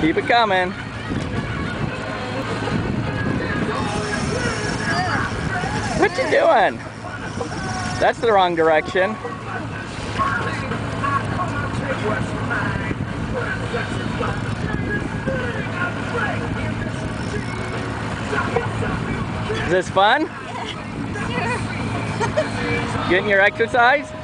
Keep it coming. What you doing? That's the wrong direction. Is this fun? Yeah. Sure. Getting your exercise?